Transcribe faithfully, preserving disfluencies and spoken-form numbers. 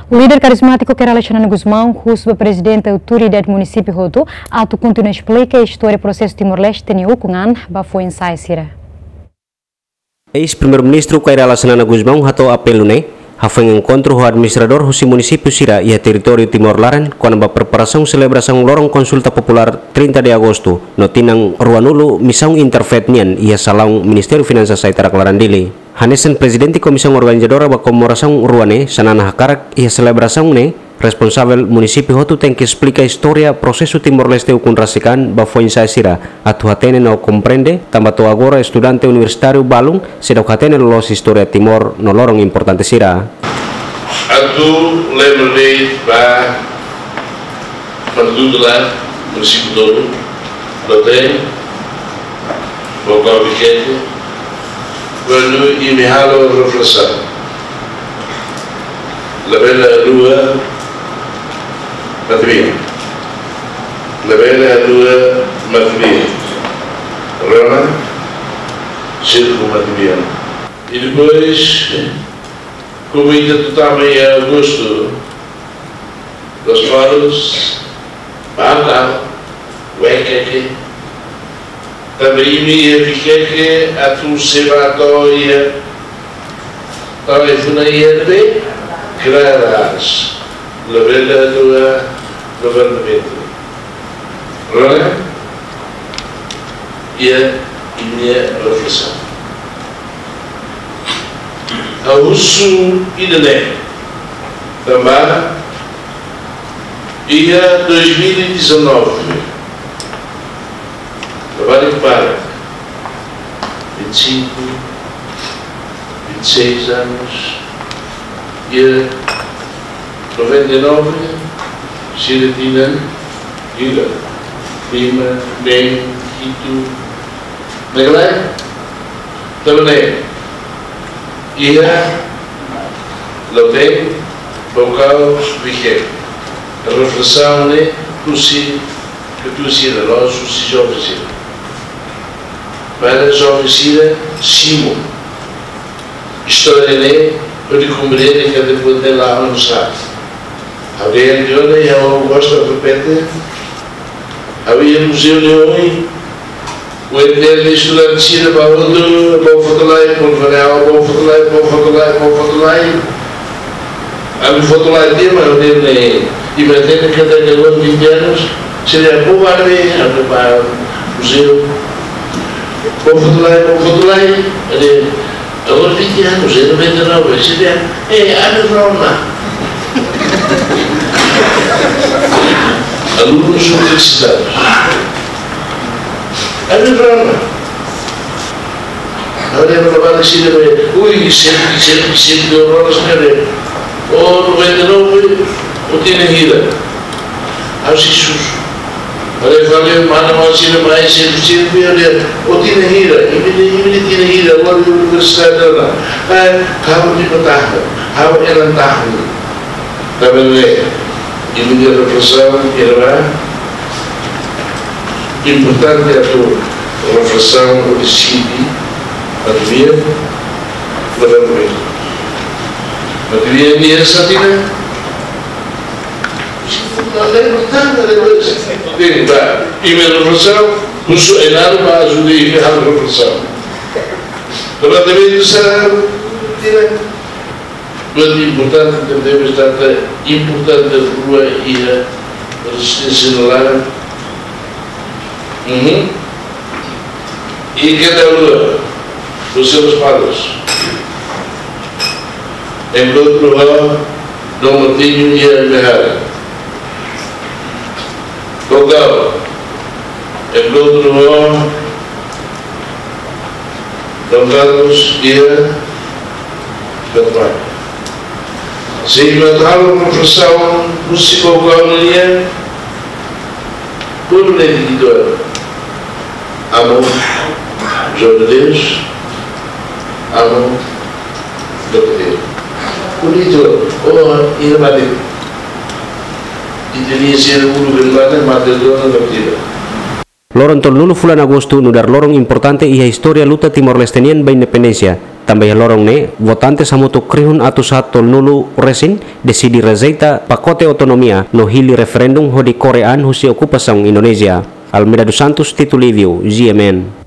O líder carismático que era Alexandre Guzmão, o presidente da autoridade do município Roto, ato continua explica a história do processo Timor-Leste tem o Kungan, foi em Saisira. Ex-primeiro-ministro Kaira Alexandre Guzmão hato apelo né, foi um encontro com o administrador do município Sira e a território Timor-Leste quando a preparação celebração lorong consulta popular trinta de agosto no tinang Ruanulu missão interfetnian e a salão Ministério Finanças Saitara Clarandili. Hanesan presidente comissão organizadora da comemoração Ruane sanana hakarak e a celebração né responsável município Hotu tem que explicar a história processo Timor-Leste o kunrasikan ba foi Saisira atu hatene no compreende tambato agora estudante universitário balung sedau hatene los história Timor no lorong importante Sira atu lembrei ba Pandudular município todo lo tem local vigente quando e me halo reflexão la bella rua Madrid, la bella rua Madrid, Roma, Círculo Madriano. E depois, como ainda totalmente em agosto, dos faros, Bata, Wekeke, também me fiquei a tu sebatória, telefonia de claras. La bella tua governamento. Agora, e a minha reflexão. A uso e de também, e a dois mil e dezenove, trabalho para vinte e cinco, vinte e seis anos, e a noventa e nove, Xiratina, Ira, Lima, Nem, Quito, Nagalé, Tabané, Ira, Lotem, Bocau, Viquet. A reflexão é que tu sira, nós, os jovens sira. Para jovens sira, Simo. História é, eu lhe compreendo que depois de lá não sabe. Havia de olho e eu gosto de repente. Havia museu de hoje. O eterno estudante de China para outro, para o fotolai, para o varal, para o fotolai, para o fotolai, para o fotolai. A minha fotolai de tema, eu tenho nem. E me atende que até agora vinte anos, seria bom para mim, para o museu. Para o fotolai, para o fotolai. Agora vinte anos, é noventa e nove, seria. É, a minha Roma. Alunos universitários. A minha Roma. Agora eu não vou dizer, ui, sempre, sempre, sempre deu rolas na cadeira. Ou noventa e nove, ou tinha ida. Aos Jesus. Agora eu falei, mas não assina mais, sempre, sempre, ou tinha ida. E me tinha ida, agora a universidade lá. Acaba de matar, acaba de lantar. Também é, e minha reflexão era importante a tua reflexão, o decidi, a devia, para o mesmo. A devia minha satina, não é importante, e minha reflexão, não sou em nada para ajudar a reflexão. Para também será muito importante que devemos dar importante a rua e a resistência no lar. Uhum. E cada rua, os seus padres. Em outro lado, Dom Martinho e a Merrara. Local. Em outro lado, Dom Carlos e a Catarina. Sehingga kalau profesor musik kogaunya pun lagi itu, amo Deus, amo Deus. Pun itu, oh ini balik. Indonesia ulu berlana mata dona bertira. Lorong tol nulu fulan Agosto nudar lorong importante e a história luta timor-lestenian ba independencia. Tambah lorong ne, votantes hamutu krihun atu satu nulu resin desidi rezeita pakote otonomia no hili referendum ho di Koreaan husi okupasang Indonesia. Almeida dos Santos, Tito Livio, G M N.